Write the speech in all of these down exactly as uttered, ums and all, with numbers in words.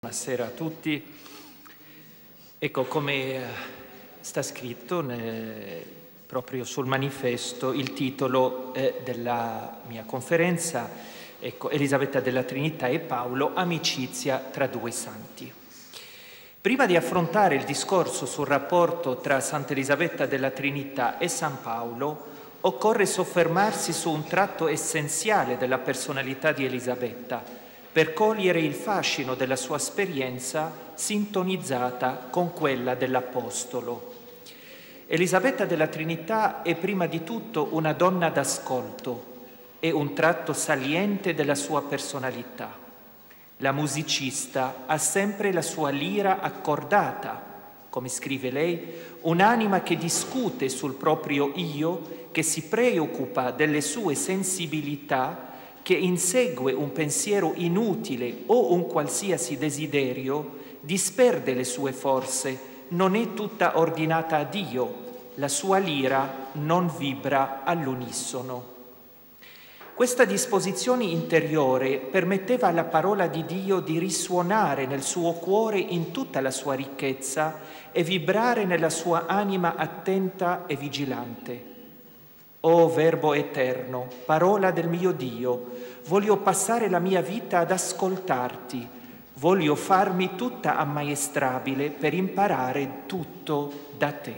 Buonasera a tutti. Ecco, come sta scritto nel, proprio sul manifesto, il titolo eh, della mia conferenza, ecco, Elisabetta della Trinità e Paolo, amicizia tra due santi. Prima di affrontare il discorso sul rapporto tra Santa Elisabetta della Trinità e San Paolo, occorre soffermarsi su un tratto essenziale della personalità di Elisabetta, per cogliere il fascino della sua esperienza sintonizzata con quella dell'Apostolo. Elisabetta della Trinità è prima di tutto una donna d'ascolto, è un tratto saliente della sua personalità. La musicista ha sempre la sua lira accordata, come scrive lei, un'anima che discute sul proprio io, che si preoccupa delle sue sensibilità, che insegue un pensiero inutile o un qualsiasi desiderio, disperde le sue forze, non è tutta ordinata a Dio, la sua lira non vibra all'unisono. Questa disposizione interiore permetteva alla parola di Dio di risuonare nel suo cuore in tutta la sua ricchezza e vibrare nella sua anima attenta e vigilante. O Verbo eterno, parola del mio Dio, voglio passare la mia vita ad ascoltarti, voglio farmi tutta ammaestrabile per imparare tutto da te.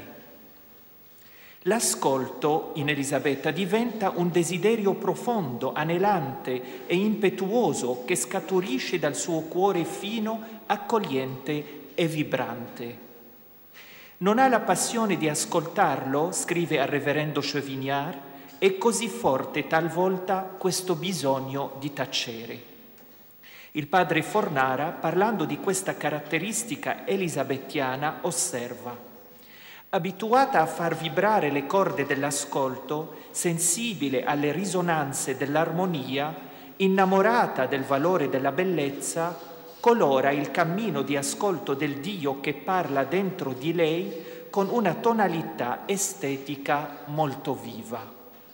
L'ascolto in Elisabetta diventa un desiderio profondo, anelante e impetuoso che scaturisce dal suo cuore fino, accogliente e vibrante. Non ha la passione di ascoltarlo, scrive al reverendo Chevignac, è così forte talvolta questo bisogno di tacere. Il padre Fornara, parlando di questa caratteristica elisabettiana, osserva: abituata a far vibrare le corde dell'ascolto, sensibile alle risonanze dell'armonia, innamorata del valore della bellezza, colora il cammino di ascolto del Dio che parla dentro di lei con una tonalità estetica molto viva.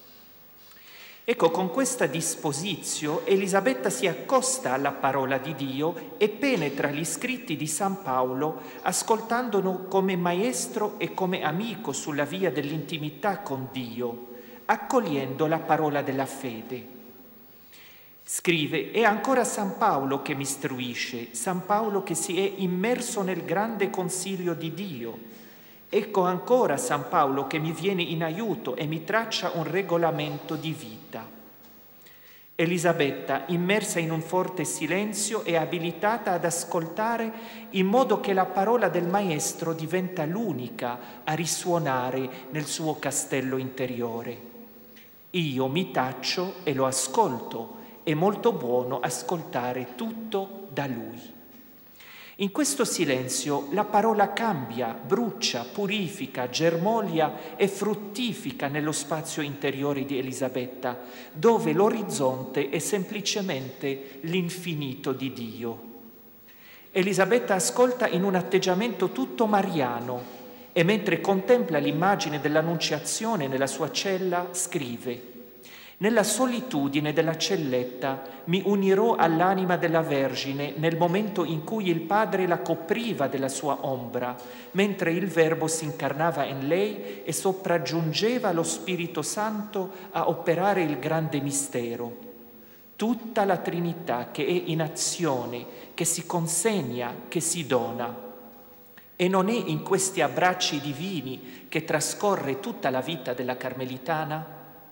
Ecco, con questa disposizione Elisabetta si accosta alla parola di Dio e penetra gli scritti di San Paolo, ascoltandolo come maestro e come amico sulla via dell'intimità con Dio, accogliendo la parola della fede. Scrive: è ancora San Paolo che mi istruisce, San Paolo che si è immerso nel grande consiglio di Dio. Ecco ancora San Paolo che mi viene in aiuto e mi traccia un regolamento di vita. Elisabetta, immersa in un forte silenzio, è abilitata ad ascoltare in modo che la parola del Maestro diventa l'unica a risuonare nel suo castello interiore. Io mi taccio e lo ascolto. È molto buono ascoltare tutto da Lui. In questo silenzio la parola cambia, brucia, purifica, germoglia e fruttifica nello spazio interiore di Elisabetta, dove l'orizzonte è semplicemente l'infinito di Dio. Elisabetta ascolta in un atteggiamento tutto mariano e mentre contempla l'immagine dell'Annunciazione nella sua cella scrive: nella solitudine della celletta mi unirò all'anima della Vergine nel momento in cui il Padre la copriva della sua ombra, mentre il Verbo si incarnava in lei e sopraggiungeva lo Spirito Santo a operare il grande mistero. Tutta la Trinità che è in azione, che si consegna, che si dona. E non è in questi abbracci divini che trascorre tutta la vita della Carmelitana?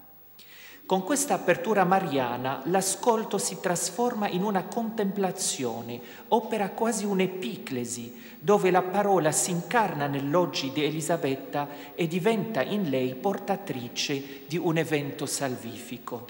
Con questa apertura mariana l'ascolto si trasforma in una contemplazione, opera quasi un'epiclesi, dove la parola si incarna nell'oggi di Elisabetta e diventa in lei portatrice di un evento salvifico.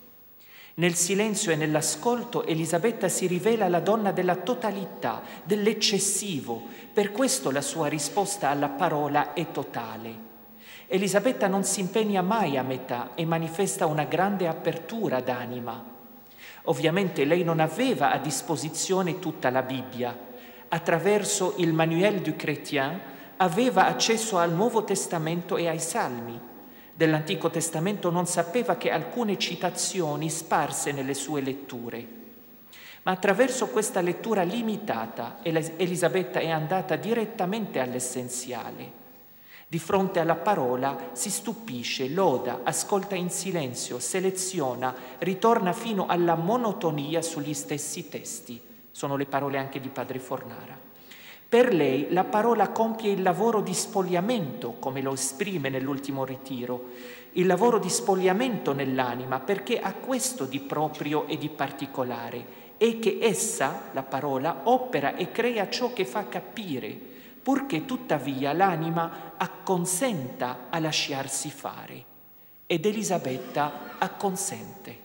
Nel silenzio e nell'ascolto Elisabetta si rivela la donna della totalità, dell'eccessivo, per questo la sua risposta alla parola è totale. Elisabetta non si impegna mai a metà e manifesta una grande apertura d'anima. Ovviamente lei non aveva a disposizione tutta la Bibbia. Attraverso il Manuel du Chrétien aveva accesso al Nuovo Testamento e ai Salmi. Dell'Antico Testamento non sapeva che alcune citazioni sparse nelle sue letture. Ma attraverso questa lettura limitata Elisabetta è andata direttamente all'essenziale. Di fronte alla parola si stupisce, loda, ascolta in silenzio, seleziona, ritorna fino alla monotonia sugli stessi testi. Sono le parole anche di Padre Fornara. Per lei la parola compie il lavoro di spogliamento, come lo esprime nell'ultimo ritiro, il lavoro di spogliamento nell'anima, perché ha questo di proprio e di particolare, è che essa, la parola, opera e crea ciò che fa capire, purché tuttavia l'anima acconsenta a lasciarsi fare. Ed Elisabetta acconsente.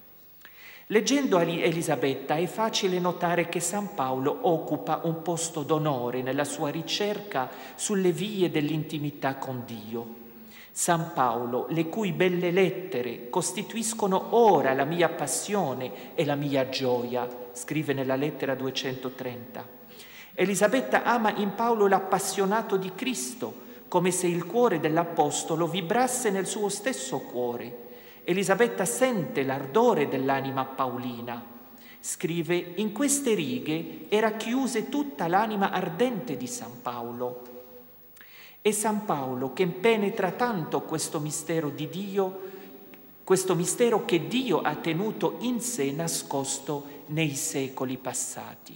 Leggendo Elisabetta è facile notare che San Paolo occupa un posto d'onore nella sua ricerca sulle vie dell'intimità con Dio. San Paolo, le cui belle lettere costituiscono ora la mia passione e la mia gioia, scrive nella lettera duecentotrenta. Elisabetta ama in Paolo l'appassionato di Cristo, come se il cuore dell'Apostolo vibrasse nel suo stesso cuore. Elisabetta sente l'ardore dell'anima paolina. Scrive: in queste righe era chiusa tutta l'anima ardente di San Paolo. È San Paolo che penetra tanto questo mistero di Dio, questo mistero che Dio ha tenuto in sé nascosto nei secoli passati.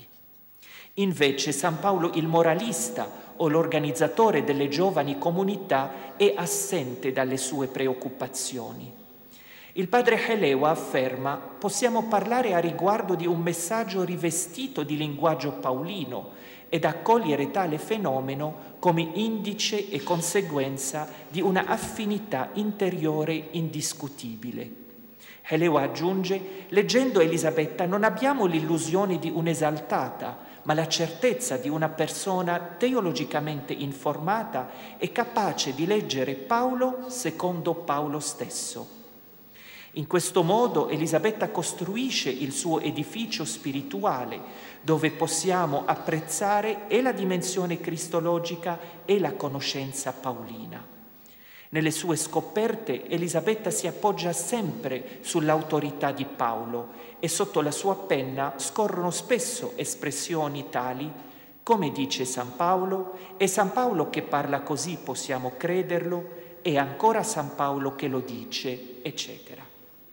Invece San Paolo il moralista o l'organizzatore delle giovani comunità è assente dalle sue preoccupazioni. Il padre Helewa afferma: possiamo parlare a riguardo di un messaggio rivestito di linguaggio paolino ed accogliere tale fenomeno come indice e conseguenza di una affinità interiore indiscutibile. Helewa aggiunge: leggendo Elisabetta non abbiamo l'illusione di un'esaltata, ma la certezza di una persona teologicamente informata e capace di leggere Paolo secondo Paolo stesso. In questo modo Elisabetta costruisce il suo edificio spirituale, dove possiamo apprezzare e la dimensione cristologica e la conoscenza paolina. Nelle sue scoperte Elisabetta si appoggia sempre sull'autorità di Paolo e sotto la sua penna scorrono spesso espressioni tali come dice San Paolo: è San Paolo che parla così, possiamo crederlo, è ancora San Paolo che lo dice, eccetera.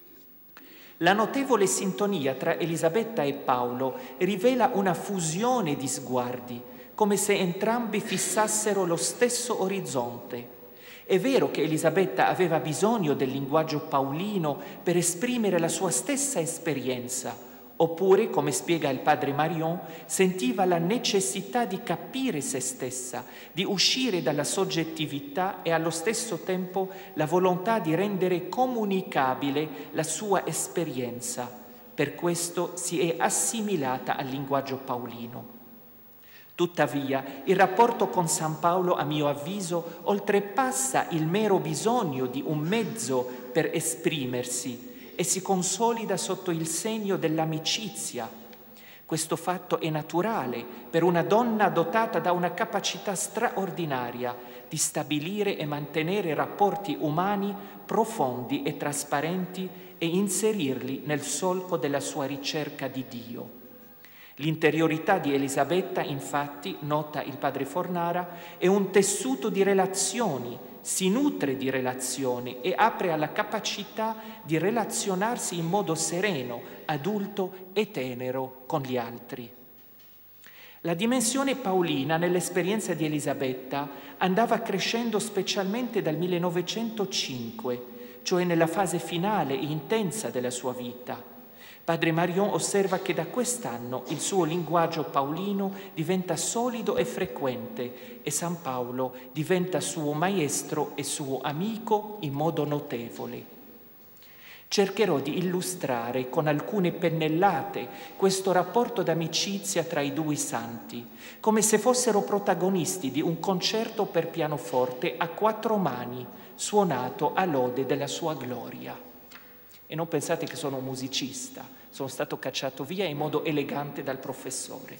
La notevole sintonia tra Elisabetta e Paolo rivela una fusione di sguardi, come se entrambi fissassero lo stesso orizzonte. È vero che Elisabetta aveva bisogno del linguaggio paolino per esprimere la sua stessa esperienza, oppure, come spiega il padre Marion, sentiva la necessità di capire se stessa, di uscire dalla soggettività e allo stesso tempo la volontà di rendere comunicabile la sua esperienza. Per questo si è assimilata al linguaggio paolino. Tuttavia, il rapporto con San Paolo, a mio avviso, oltrepassa il mero bisogno di un mezzo per esprimersi e si consolida sotto il segno dell'amicizia. Questo fatto è naturale per una donna dotata da una capacità straordinaria di stabilire e mantenere rapporti umani profondi e trasparenti e inserirli nel solco della sua ricerca di Dio. L'interiorità di Elisabetta, infatti, nota il padre Fornara, è un tessuto di relazioni, si nutre di relazioni e apre alla capacità di relazionarsi in modo sereno, adulto e tenero con gli altri. La dimensione paolina nell'esperienza di Elisabetta andava crescendo specialmente dal millenovecentocinque, cioè nella fase finale e intensa della sua vita. Padre Marion osserva che da quest'anno il suo linguaggio paolino diventa solido e frequente e San Paolo diventa suo maestro e suo amico in modo notevole. Cercherò di illustrare con alcune pennellate questo rapporto d'amicizia tra i due santi, come se fossero protagonisti di un concerto per pianoforte a quattro mani, suonato a lode della sua gloria. E non pensate che sono un musicista, sono stato cacciato via in modo elegante dal professore.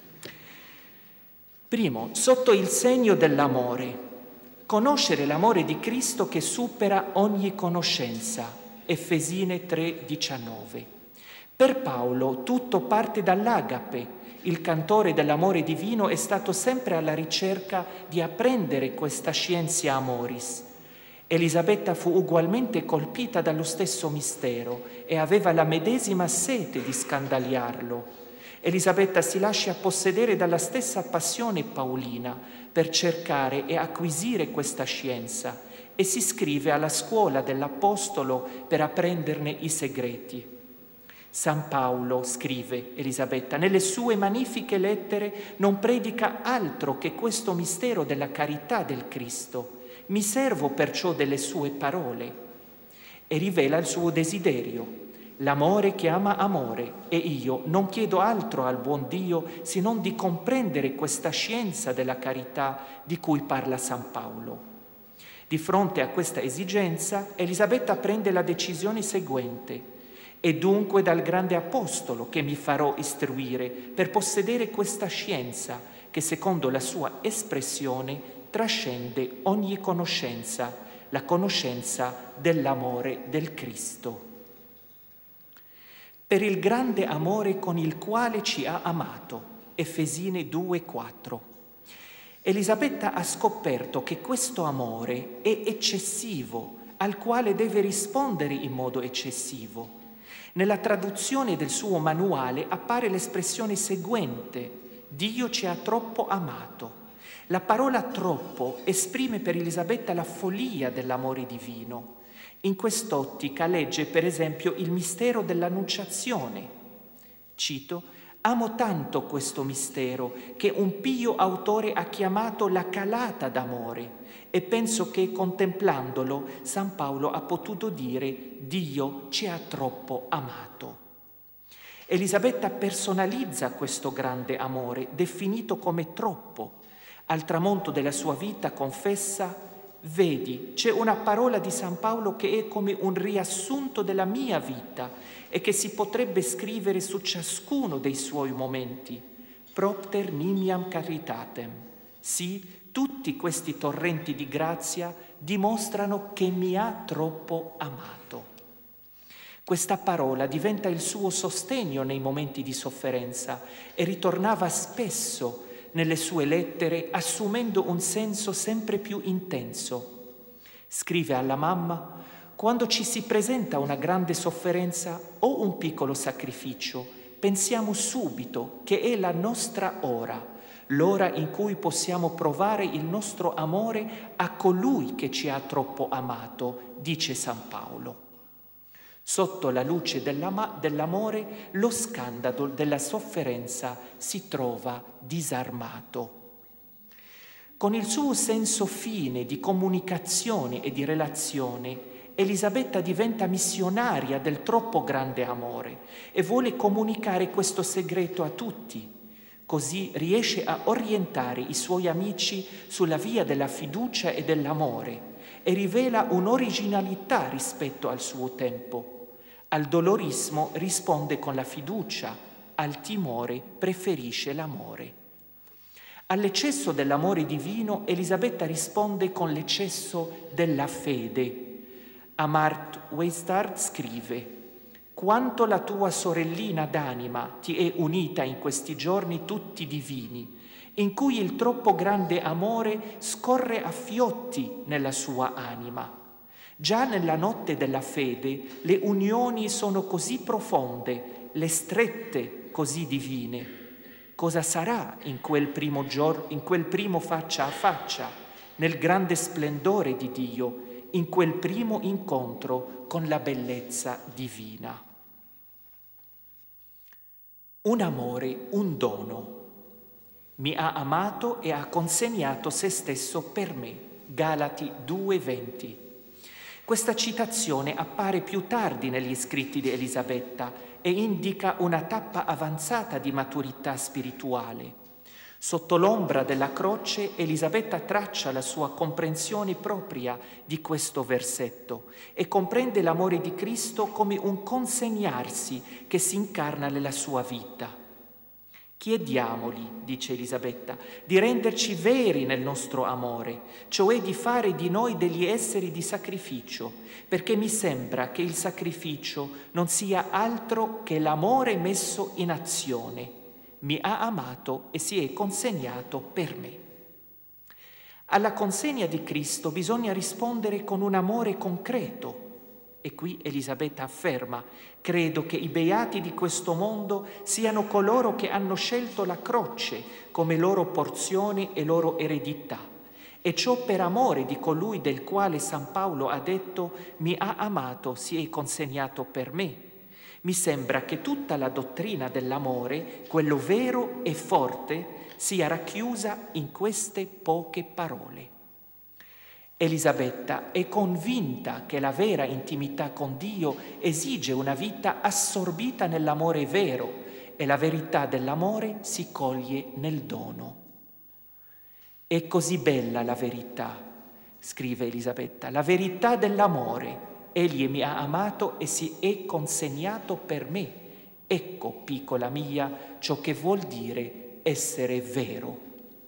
Primo, sotto il segno dell'amore. Conoscere l'amore di Cristo che supera ogni conoscenza. Efesine tre diciannove. Per Paolo tutto parte dall'agape. Il cantore dell'amore divino è stato sempre alla ricerca di apprendere questa scientia amoris. Elisabetta fu ugualmente colpita dallo stesso mistero e aveva la medesima sete di scandagliarlo. Elisabetta si lascia possedere dalla stessa passione paolina per cercare e acquisire questa scienza e si iscrive alla scuola dell'Apostolo per apprenderne i segreti. San Paolo, scrive Elisabetta, nelle sue magnifiche lettere non predica altro che questo mistero della carità del Cristo. Mi servo perciò delle sue parole e rivela il suo desiderio. L'amore chiama amore e io non chiedo altro al buon Dio se non di comprendere questa scienza della carità di cui parla San Paolo. Di fronte a questa esigenza, Elisabetta prende la decisione seguente: è dunque dal grande apostolo che mi farò istruire per possedere questa scienza che, secondo la sua espressione, trascende ogni conoscenza, la conoscenza dell'amore del Cristo. Per il grande amore con il quale ci ha amato, Efesini due quattro. Elisabetta ha scoperto che questo amore è eccessivo, al quale deve rispondere in modo eccessivo. Nella traduzione del suo manuale appare l'espressione seguente: Dio ci ha troppo amato. La parola troppo esprime per Elisabetta la follia dell'amore divino. In quest'ottica legge per esempio il mistero dell'Annunciazione. Cito: amo tanto questo mistero che un pio autore ha chiamato la calata d'amore e penso che contemplandolo San Paolo ha potuto dire Dio ci ha troppo amato. Elisabetta personalizza questo grande amore definito come troppo. Al tramonto della sua vita confessa: vedi, c'è una parola di San Paolo che è come un riassunto della mia vita e che si potrebbe scrivere su ciascuno dei suoi momenti. Propter nimiam caritatem. Sì, tutti questi torrenti di grazia dimostrano che mi ha troppo amato. Questa parola diventa il suo sostegno nei momenti di sofferenza e ritornava spesso nelle sue lettere, assumendo un senso sempre più intenso. Scrive alla mamma: quando ci si presenta una grande sofferenza o un piccolo sacrificio, pensiamo subito che è la nostra ora, l'ora in cui possiamo provare il nostro amore a colui che ci ha troppo amato, dice San Paolo. Sotto la luce dell'amore, lo scandalo della sofferenza si trova disarmato. Con il suo senso fine di comunicazione e di relazione, Elisabetta diventa missionaria del troppo grande amore e vuole comunicare questo segreto a tutti. Così riesce a orientare i suoi amici sulla via della fiducia e dell'amore e rivela un'originalità rispetto al suo tempo. Al dolorismo risponde con la fiducia, al timore preferisce l'amore. All'eccesso dell'amore divino Elisabetta risponde con l'eccesso della fede. Amart Weistard scrive: quanto la tua sorellina d'anima ti è unita in questi giorni tutti divini, in cui il troppo grande amore scorre a fiotti nella sua anima. Già nella notte della fede le unioni sono così profonde, le strette così divine. Cosa sarà in quel primo giorno, in quel primo faccia a faccia, nel grande splendore di Dio, in quel primo incontro con la bellezza divina? Un amore, un dono. Mi ha amato e ha consegnato se stesso per me. Galati due venti. Questa citazione appare più tardi negli scritti di Elisabetta e indica una tappa avanzata di maturità spirituale. Sotto l'ombra della croce, Elisabetta traccia la sua comprensione propria di questo versetto e comprende l'amore di Cristo come un consegnarsi che si incarna nella sua vita. Chiediamogli, dice Elisabetta, di renderci veri nel nostro amore, cioè di fare di noi degli esseri di sacrificio, perché mi sembra che il sacrificio non sia altro che l'amore messo in azione. Mi ha amato e si è consegnato per me. Alla consegna di Cristo bisogna rispondere con un amore concreto. E qui Elisabetta afferma: credo che i beati di questo mondo siano coloro che hanno scelto la croce come loro porzione e loro eredità, e ciò per amore di colui del quale San Paolo ha detto: mi ha amato, si è consegnato per me. Mi sembra che tutta la dottrina dell'amore, quello vero e forte, sia racchiusa in queste poche parole. Elisabetta è convinta che la vera intimità con Dio esige una vita assorbita nell'amore vero e la verità dell'amore si coglie nel dono. È così bella la verità, scrive Elisabetta, la verità dell'amore. Egli mi ha amato e si è consegnato per me. Ecco, piccola mia, ciò che vuol dire essere vero.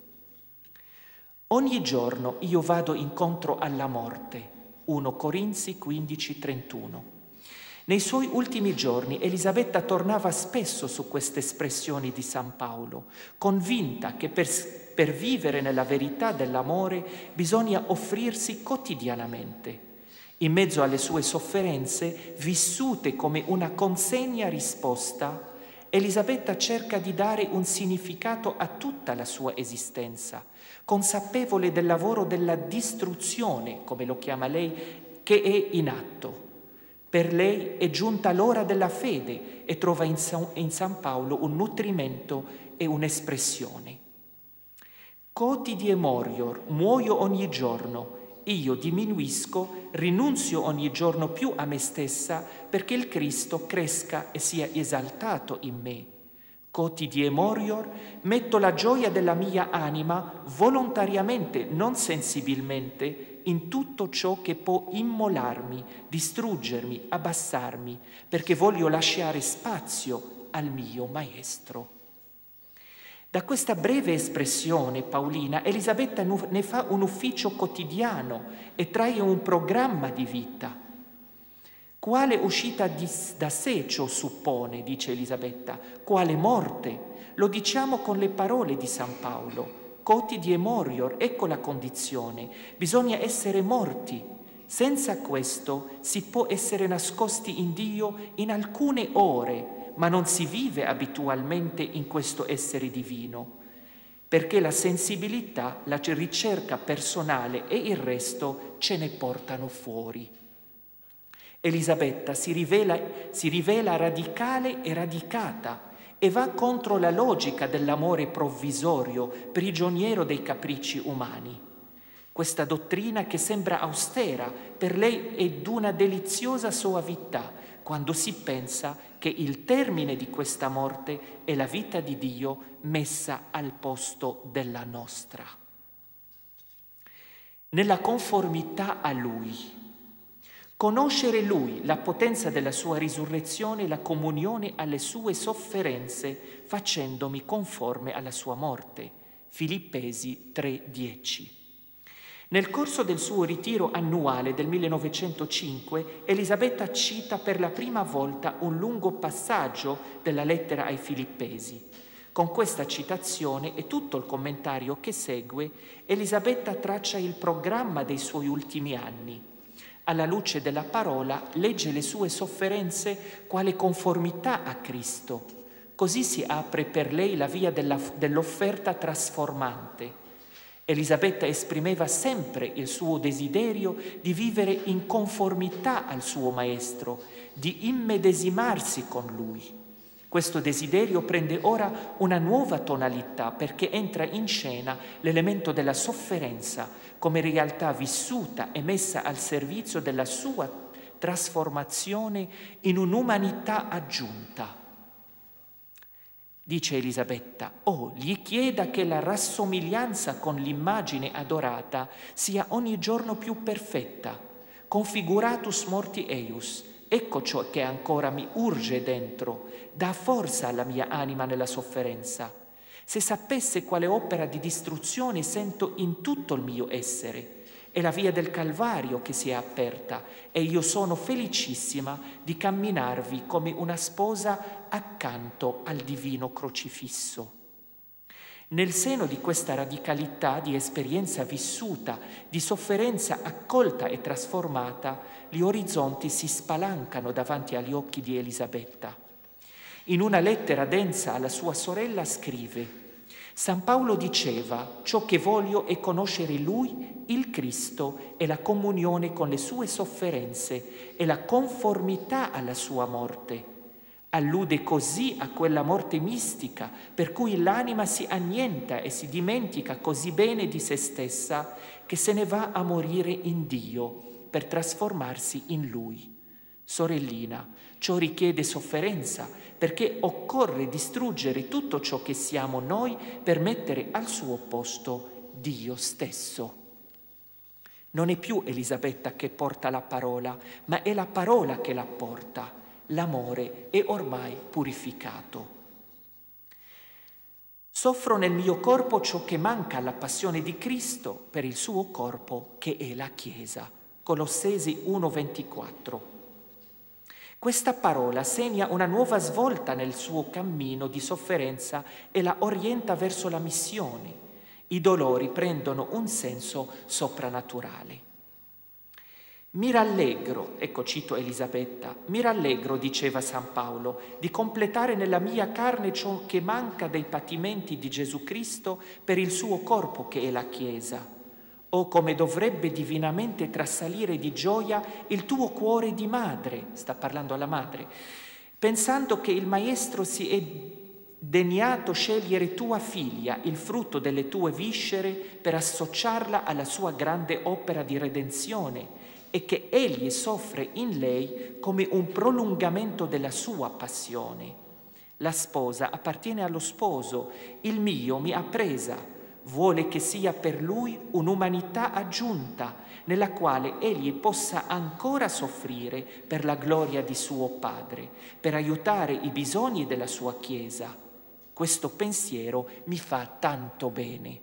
Ogni giorno io vado incontro alla morte. primo Corinzi quindici trentuno. Nei suoi ultimi giorni Elisabetta tornava spesso su queste espressioni di San Paolo, convinta che per, per vivere nella verità dell'amore bisogna offrirsi quotidianamente. In mezzo alle sue sofferenze, vissute come una consegna risposta, Elisabetta cerca di dare un significato a tutta la sua esistenza, consapevole del lavoro della distruzione, come lo chiama lei, che è in atto. Per lei è giunta l'ora della fede e trova in San Paolo un nutrimento e un'espressione. Coti e morior, muoio ogni giorno, io diminuisco, rinunzio ogni giorno più a me stessa perché il Cristo cresca e sia esaltato in me. Coti e morior, metto la gioia della mia anima volontariamente, non sensibilmente, in tutto ciò che può immolarmi, distruggermi, abbassarmi, perché voglio lasciare spazio al mio Maestro. Da questa breve espressione paolina, Elisabetta ne fa un ufficio quotidiano e trae un programma di vita. Quale uscita di, da sé ciò suppone, dice Elisabetta, quale morte? Lo diciamo con le parole di San Paolo. Coti e morior, ecco la condizione. Bisogna essere morti. Senza questo si può essere nascosti in Dio in alcune ore, ma non si vive abitualmente in questo essere divino, perché la sensibilità, la ricerca personale e il resto ce ne portano fuori. Elisabetta si rivela, si rivela radicale e radicata e va contro la logica dell'amore provvisorio, prigioniero dei capricci umani. Questa dottrina, che sembra austera, per lei è d'una deliziosa soavità, quando si pensa che il termine di questa morte è la vita di Dio messa al posto della nostra. Nella conformità a Lui, conoscere Lui, la potenza della sua risurrezione e la comunione alle sue sofferenze, facendomi conforme alla sua morte. Filippesi tre dieci. Nel corso del suo ritiro annuale del millenovecentocinque, Elisabetta cita per la prima volta un lungo passaggio della lettera ai Filippesi. Con questa citazione e tutto il commentario che segue, Elisabetta traccia il programma dei suoi ultimi anni. Alla luce della parola legge le sue sofferenze quale conformità a Cristo. Così si apre per lei la via della, dell'offerta trasformante. Elisabetta esprimeva sempre il suo desiderio di vivere in conformità al suo Maestro, di immedesimarsi con Lui. Questo desiderio prende ora una nuova tonalità perché entra in scena l'elemento della sofferenza come realtà vissuta e messa al servizio della sua trasformazione in un'umanità aggiunta. Dice Elisabetta: oh, gli chieda che la rassomiglianza con l'immagine adorata sia ogni giorno più perfetta. Configuratus morti eius. Ecco ciò che ancora mi urge dentro, dà forza alla mia anima nella sofferenza. Se sapesse quale opera di distruzione sento in tutto il mio essere. È la via del Calvario che si è aperta e io sono felicissima di camminarvi come una sposa accanto al divino crocifisso. Nel seno di questa radicalità di esperienza vissuta, di sofferenza accolta e trasformata, gli orizzonti si spalancano davanti agli occhi di Elisabetta. In una lettera densa alla sua sorella scrive: San Paolo diceva: ciò che voglio è conoscere Lui, il Cristo, e la comunione con le sue sofferenze e la conformità alla sua morte. Allude così a quella morte mistica per cui l'anima si annienta e si dimentica così bene di se stessa che se ne va a morire in Dio per trasformarsi in Lui. Sorellina, ciò richiede sofferenza perché occorre distruggere tutto ciò che siamo noi per mettere al suo posto Dio stesso. Non è più Elisabetta che porta la parola, ma è la parola che la porta. L'amore è ormai purificato. Soffro nel mio corpo ciò che manca alla passione di Cristo per il suo corpo che è la Chiesa. Colossesi uno ventiquattro. Questa parola segna una nuova svolta nel suo cammino di sofferenza e la orienta verso la missione. I dolori prendono un senso soprannaturale. Mi rallegro, ecco cito Elisabetta, mi rallegro, diceva San Paolo, di completare nella mia carne ciò che manca dei patimenti di Gesù Cristo per il suo corpo che è la Chiesa. O come dovrebbe divinamente trassalire di gioia il tuo cuore di madre, sta parlando alla madre, pensando che il Maestro si è degnato scegliere tua figlia, il frutto delle tue viscere, per associarla alla sua grande opera di redenzione, e che egli soffre in lei come un prolungamento della sua passione. La sposa appartiene allo sposo, il mio mi ha presa, vuole che sia per lui un'umanità aggiunta, nella quale egli possa ancora soffrire per la gloria di suo Padre, per aiutare i bisogni della sua Chiesa. Questo pensiero mi fa tanto bene.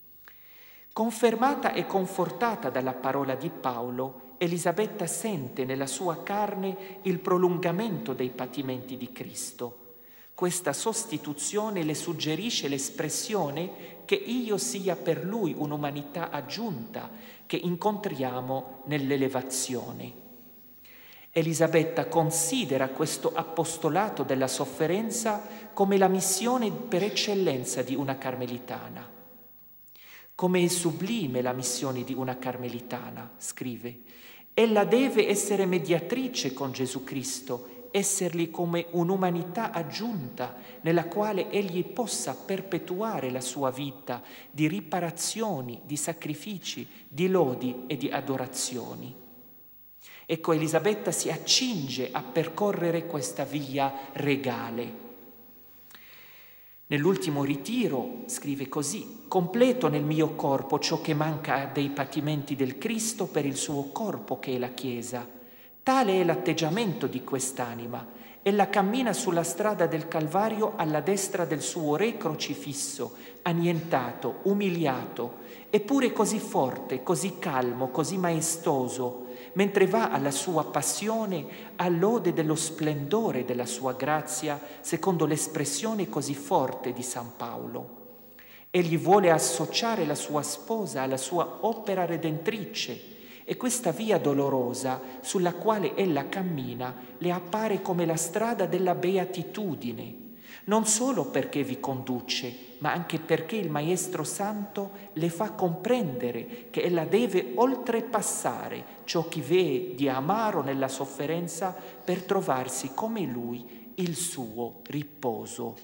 Confermata e confortata dalla parola di Paolo, Elisabetta sente nella sua carne il prolungamento dei patimenti di Cristo. Questa sostituzione le suggerisce l'espressione che io sia per lui un'umanità aggiunta che incontriamo nell'elevazione. Elisabetta considera questo apostolato della sofferenza come la missione per eccellenza di una carmelitana. Come è sublime la missione di una carmelitana, scrive. Ella deve essere mediatrice con Gesù Cristo, essergli come un'umanità aggiunta nella quale egli possa perpetuare la sua vita di riparazioni, di sacrifici, di lodi e di adorazioni. Ecco, Elisabetta si accinge a percorrere questa via regale. Nell'ultimo ritiro scrive così: completo nel mio corpo ciò che manca dei patimenti del Cristo per il suo corpo che è la Chiesa. Tale è l'atteggiamento di quest'anima. Ella cammina sulla strada del Calvario alla destra del suo Re crocifisso, annientato, umiliato, eppure così forte, così calmo, così maestoso, mentre va alla sua passione all'ode dello splendore della sua grazia, secondo l'espressione così forte di San Paolo. Egli vuole associare la sua sposa alla sua opera redentrice e questa via dolorosa sulla quale ella cammina le appare come la strada della beatitudine, non solo perché vi conduce, ma anche perché il Maestro Santo le fa comprendere che ella deve oltrepassare ciò che v'è di amaro nella sofferenza per trovarsi come lui il suo riposo.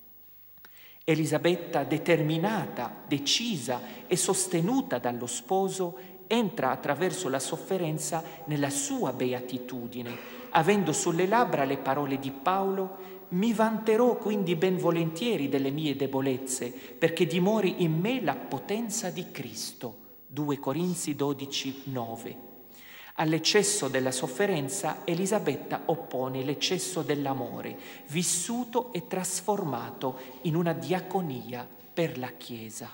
Elisabetta, determinata, decisa e sostenuta dallo sposo, entra attraverso la sofferenza nella sua beatitudine, avendo sulle labbra le parole di Paolo: mi vanterò quindi ben volentieri delle mie debolezze, perché dimori in me la potenza di Cristo. due Corinzi dodici, nove. All'eccesso della sofferenza Elisabetta oppone l'eccesso dell'amore, vissuto e trasformato in una diaconia per la Chiesa.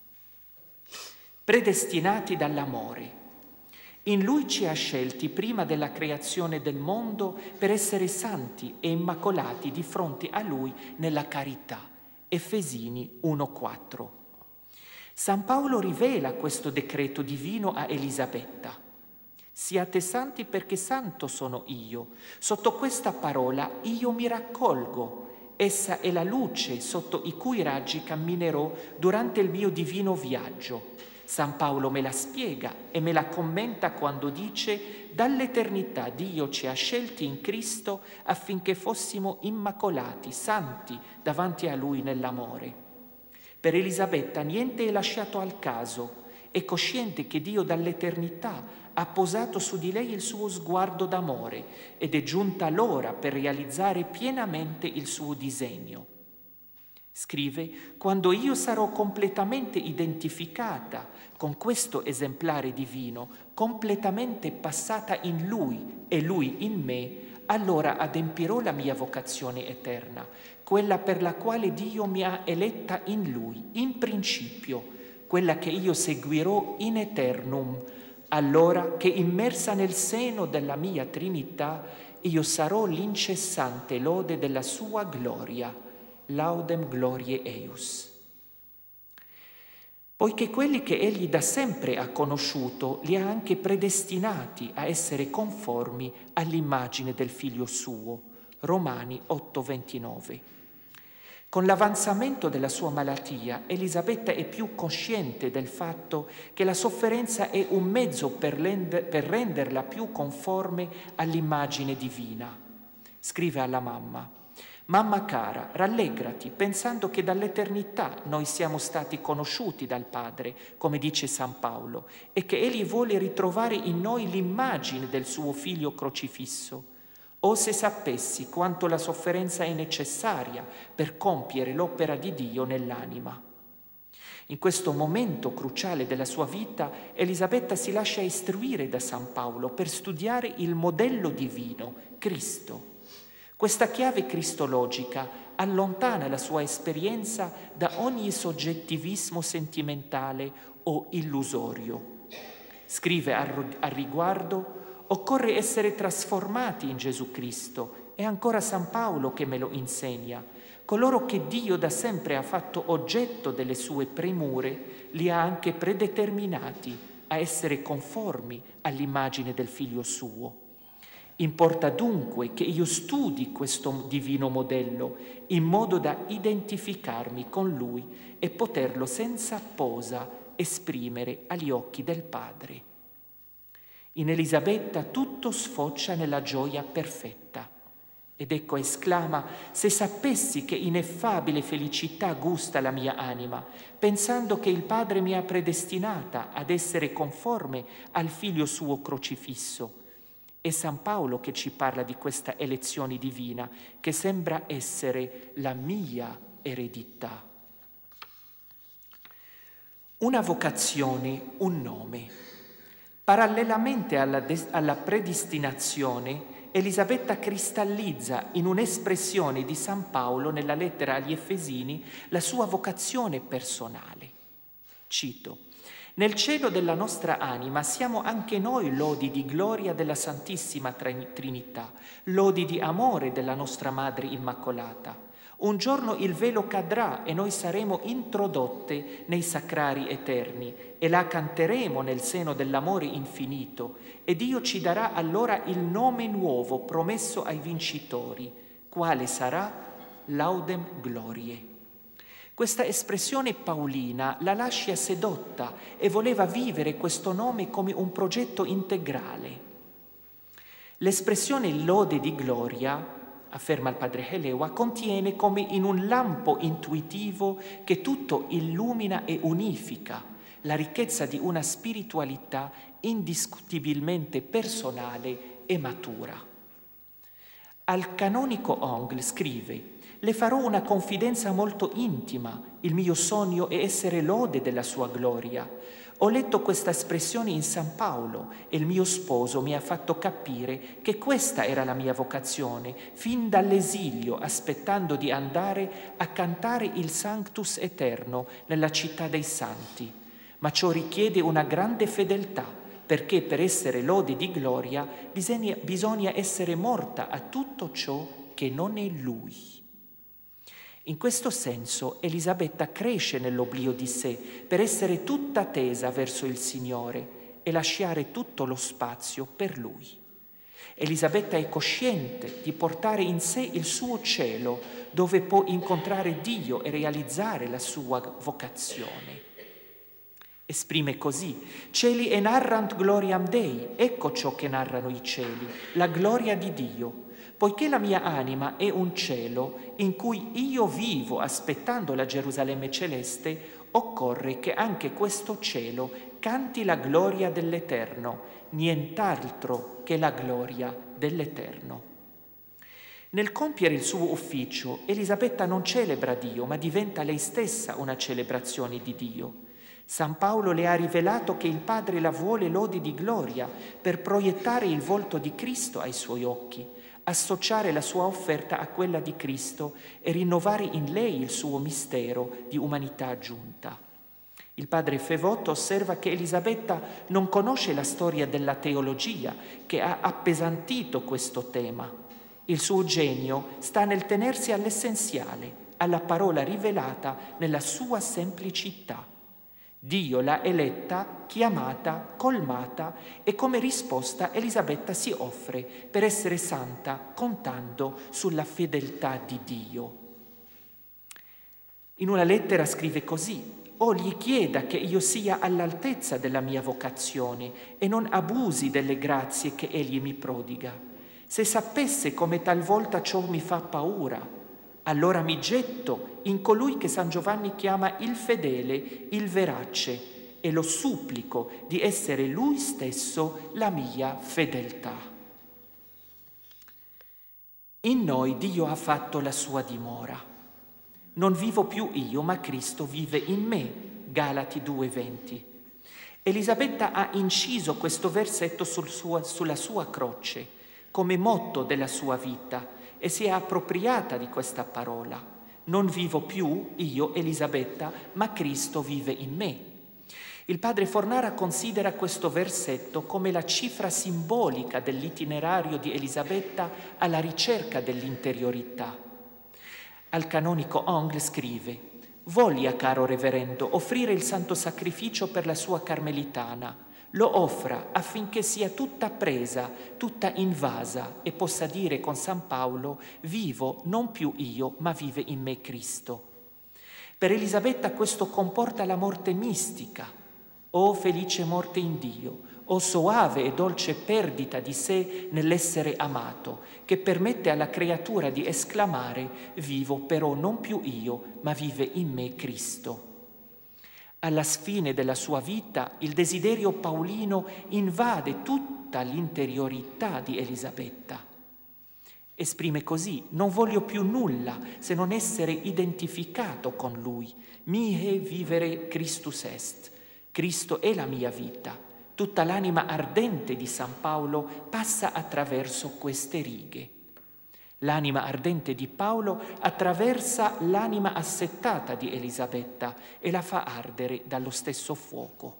Predestinati dall'amore. In Lui ci ha scelti prima della creazione del mondo per essere santi e immacolati di fronte a Lui nella carità. Efesini uno quattro. San Paolo rivela questo decreto divino a Elisabetta. Siate santi perché santo sono io. Sotto questa parola io mi raccolgo. Essa è la luce sotto i cui raggi camminerò durante il mio divino viaggio. San Paolo me la spiega e me la commenta quando dice: dall'eternità Dio ci ha scelti in Cristo affinché fossimo immacolati, santi davanti a Lui nell'amore. Per Elisabetta niente è lasciato al caso, è cosciente che Dio dall'eternità ha posato su di lei il suo sguardo d'amore ed è giunta l'ora per realizzare pienamente il suo disegno. Scrive: quando io sarò completamente identificata con questo esemplare divino, completamente passata in Lui e Lui in me, allora adempirò la mia vocazione eterna, quella per la quale Dio mi ha eletta in Lui, in principio, quella che io seguirò in eternum, allora che immersa nel seno della mia Trinità io sarò l'incessante lode della sua gloria. Laudem gloriae eius. Poiché quelli che egli da sempre ha conosciuto li ha anche predestinati a essere conformi all'immagine del Figlio suo. Romani otto ventinove. Con l'avanzamento della sua malattia, Elisabetta è più cosciente del fatto che la sofferenza è un mezzo per, per renderla più conforme all'immagine divina. Scrive alla mamma: mamma cara, rallegrati pensando che dall'eternità noi siamo stati conosciuti dal Padre, come dice San Paolo, e che Egli vuole ritrovare in noi l'immagine del suo Figlio crocifisso. O se sapessi quanto la sofferenza è necessaria per compiere l'opera di Dio nell'anima. In questo momento cruciale della sua vita, Elisabetta si lascia istruire da San Paolo per studiare il modello divino, Cristo. Questa chiave cristologica allontana la sua esperienza da ogni soggettivismo sentimentale o illusorio. Scrive al riguardo: occorre essere trasformati in Gesù Cristo. È ancora San Paolo che me lo insegna. Coloro che Dio da sempre ha fatto oggetto delle sue premure, li ha anche predeterminati a essere conformi all'immagine del Figlio suo. Importa dunque che io studi questo divino modello in modo da identificarmi con lui e poterlo senza posa esprimere agli occhi del Padre. In Elisabetta tutto sfocia nella gioia perfetta. Ed ecco esclama: se sapessi che ineffabile felicità gusta la mia anima, pensando che il Padre mi ha predestinata ad essere conforme al Figlio suo crocifisso. È San Paolo che ci parla di questa elezione divina che sembra essere la mia eredità. Una vocazione, un nome. Parallelamente alla, des- alla predestinazione, Elisabetta cristallizza in un'espressione di San Paolo nella lettera agli Efesini la sua vocazione personale. Cito: nel cielo della nostra anima siamo anche noi lodi di gloria della Santissima Trinità, lodi di amore della nostra Madre Immacolata. Un giorno il velo cadrà e noi saremo introdotte nei sacrari eterni e la canteremo nel seno dell'amore infinito e Dio ci darà allora il nome nuovo promesso ai vincitori, quale sarà Laudem Gloriae. Questa espressione paolina la lascia sedotta e voleva vivere questo nome come un progetto integrale. L'espressione lode di gloria, afferma il padre Helewa, contiene come in un lampo intuitivo che tutto illumina e unifica la ricchezza di una spiritualità indiscutibilmente personale e matura. Al canonico Ongle scrive: le farò una confidenza molto intima, il mio sogno è essere lode della sua gloria. Ho letto questa espressione in San Paolo e il mio sposo mi ha fatto capire che questa era la mia vocazione, fin dall'esilio, aspettando di andare a cantare il Sanctus Eterno nella città dei santi. Ma ciò richiede una grande fedeltà, perché per essere lode di gloria bisogna, bisogna essere morta a tutto ciò che non è Lui. In questo senso Elisabetta cresce nell'oblio di sé per essere tutta tesa verso il Signore e lasciare tutto lo spazio per Lui. Elisabetta è cosciente di portare in sé il suo cielo, dove può incontrare Dio e realizzare la sua vocazione. Esprime così: cieli e narrant gloriam Dei, ecco ciò che narrano i cieli, la gloria di Dio. Poiché la mia anima è un cielo in cui io vivo aspettando la Gerusalemme celeste, occorre che anche questo cielo canti la gloria dell'Eterno, nient'altro che la gloria dell'Eterno. Nel compiere il suo ufficio, Elisabetta non celebra Dio, ma diventa lei stessa una celebrazione di Dio. San Paolo le ha rivelato che il Padre la vuole lode di gloria per proiettare il volto di Cristo ai suoi occhi, associare la sua offerta a quella di Cristo e rinnovare in lei il suo mistero di umanità aggiunta. Il padre Fevotto osserva che Elisabetta non conosce la storia della teologia che ha appesantito questo tema. Il suo genio sta nel tenersi all'essenziale, alla parola rivelata nella sua semplicità. Dio l'ha eletta, chiamata, colmata e come risposta Elisabetta si offre per essere santa contando sulla fedeltà di Dio. In una lettera scrive così: «Oh, gli chieda che io sia all'altezza della mia vocazione e non abusi delle grazie che egli mi prodiga. Se sapesse come talvolta ciò mi fa paura, allora mi getto in colui che San Giovanni chiama il fedele, il verace, e lo supplico di essere lui stesso la mia fedeltà». In noi Dio ha fatto la sua dimora. Non vivo più io, ma Cristo vive in me. Galati due venti. Elisabetta ha inciso questo versetto sul suo, sulla sua croce come motto della sua vita e si è appropriata di questa parola. Non vivo più io, Elisabetta, ma Cristo vive in me. Il padre Fornara considera questo versetto come la cifra simbolica dell'itinerario di Elisabetta alla ricerca dell'interiorità. Al canonico Ongle scrive: «Voglia, caro reverendo, offrire il santo sacrificio per la sua carmelitana. Lo offra affinché sia tutta presa, tutta invasa e possa dire con San Paolo: vivo non più io, ma vive in me Cristo». Per Elisabetta questo comporta la morte mistica. O felice morte in Dio, o soave e dolce perdita di sé nell'essere amato, che permette alla creatura di esclamare: vivo però non più io, ma vive in me Cristo. Alla fine della sua vita il desiderio paolino invade tutta l'interiorità di Elisabetta. Esprime così: «Non voglio più nulla se non essere identificato con Lui. Mihi vivere Christus est». Cristo è la mia vita. Tutta l'anima ardente di San Paolo passa attraverso queste righe. L'anima ardente di Paolo attraversa l'anima assettata di Elisabetta e la fa ardere dallo stesso fuoco.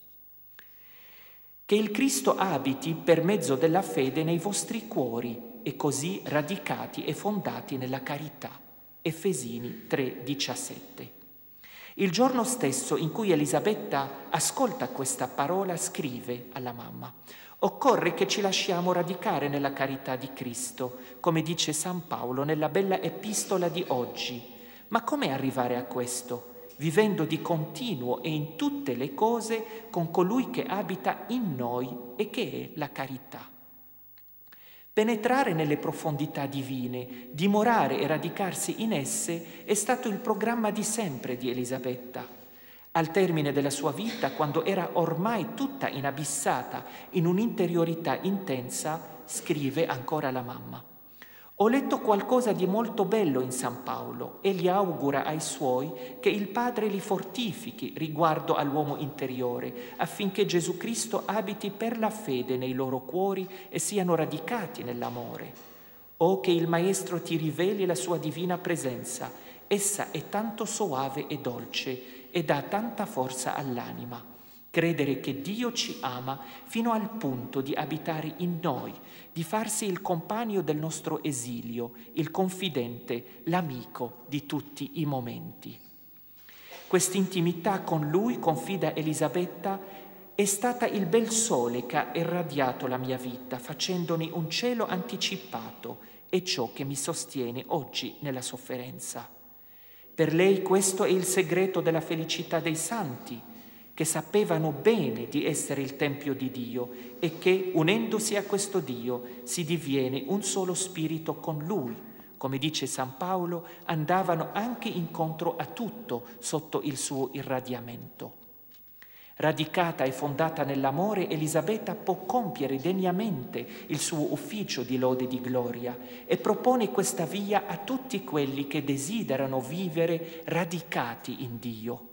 Che il Cristo abiti per mezzo della fede nei vostri cuori e così radicati e fondati nella carità. Efesini tre diciassette. Il giorno stesso in cui Elisabetta ascolta questa parola, scrive alla mamma: «Occorre che ci lasciamo radicare nella carità di Cristo, come dice San Paolo nella bella epistola di oggi. Ma come arrivare a questo? Vivendo di continuo e in tutte le cose con colui che abita in noi e che è la carità». Penetrare nelle profondità divine, dimorare e radicarsi in esse è stato il programma di sempre di Elisabetta. Al termine della sua vita, quando era ormai tutta inabissata in un'interiorità intensa, scrive ancora la mamma: Ho letto qualcosa di molto bello in San Paolo. Egli augura ai suoi che il Padre li fortifichi riguardo all'uomo interiore, affinché Gesù Cristo abiti per la fede nei loro cuori e siano radicati nell'amore. O che il Maestro ti riveli la sua divina presenza. Essa è tanto soave e dolce e dà tanta forza all'anima. Credere che Dio ci ama fino al punto di abitare in noi, di farsi il compagno del nostro esilio, il confidente, l'amico di tutti i momenti. Quest'intimità con Lui, confida Elisabetta, è stata il bel sole che ha irradiato la mia vita, facendone un cielo anticipato, e ciò che mi sostiene oggi nella sofferenza. Per lei questo è il segreto della felicità dei santi, che sapevano bene di essere il Tempio di Dio e che, unendosi a questo Dio, si diviene un solo spirito con Lui. Come dice San Paolo, andavano anche incontro a tutto sotto il suo irradiamento. Radicata e fondata nell'amore, Elisabetta può compiere degnamente il suo ufficio di lode e di gloria e propone questa via a tutti quelli che desiderano vivere radicati in Dio.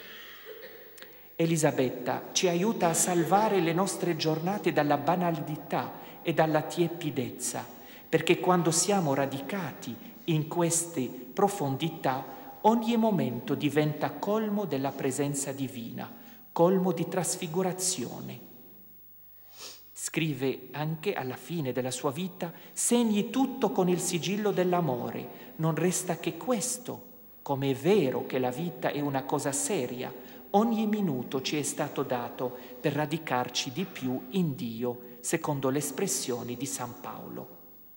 Elisabetta ci aiuta a salvare le nostre giornate dalla banalità e dalla tiepidezza, perché quando siamo radicati in queste profondità, ogni momento diventa colmo della presenza divina, colmo di trasfigurazione. Scrive anche alla fine della sua vita: segni tutto con il sigillo dell'amore, non resta che questo, come è vero che la vita è una cosa seria, ogni minuto ci è stato dato per radicarci di più in Dio, secondo le espressioni di San Paolo.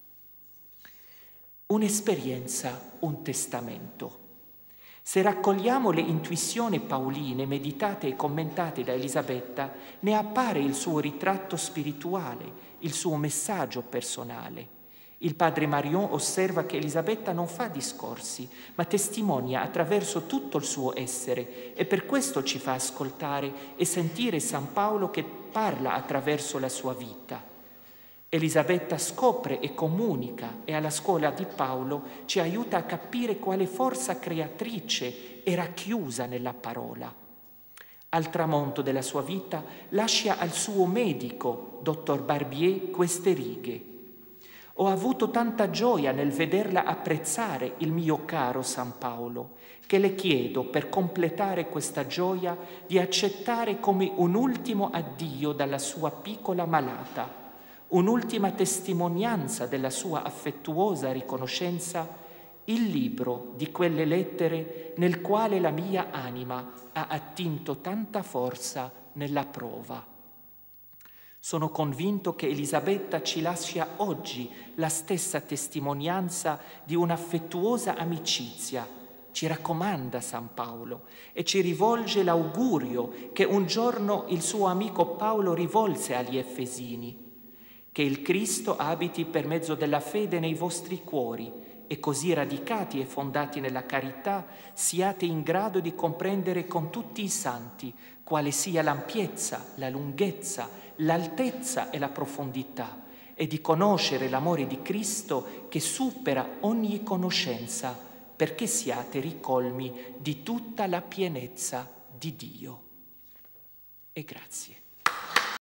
Un'esperienza, un testamento. Se raccogliamo le intuizioni paoline meditate e commentate da Elisabetta, ne appare il suo ritratto spirituale, il suo messaggio personale. Il padre Marion osserva che Elisabetta non fa discorsi, ma testimonia attraverso tutto il suo essere, e per questo ci fa ascoltare e sentire San Paolo che parla attraverso la sua vita. Elisabetta scopre e comunica, e alla scuola di Paolo ci aiuta a capire quale forza creatrice era chiusa nella parola. Al tramonto della sua vita lascia al suo medico, dottor Barbier, queste righe: ho avuto tanta gioia nel vederla apprezzare il mio caro San Paolo, che le chiedo, per completare questa gioia, di accettare come un ultimo addio dalla sua piccola malata, un'ultima testimonianza della sua affettuosa riconoscenza, il libro di quelle lettere nel quale la mia anima ha attinto tanta forza nella prova. Sono convinto che Elisabetta ci lascia oggi la stessa testimonianza di un'affettuosa amicizia. Ci raccomanda San Paolo e ci rivolge l'augurio che un giorno il suo amico Paolo rivolse agli Efesini: che il Cristo abiti per mezzo della fede nei vostri cuori e così radicati e fondati nella carità siate in grado di comprendere con tutti i santi quale sia l'ampiezza, la lunghezza, l'altezza e la profondità, e di conoscere l'amore di Cristo che supera ogni conoscenza, perché siate ricolmi di tutta la pienezza di Dio. E grazie.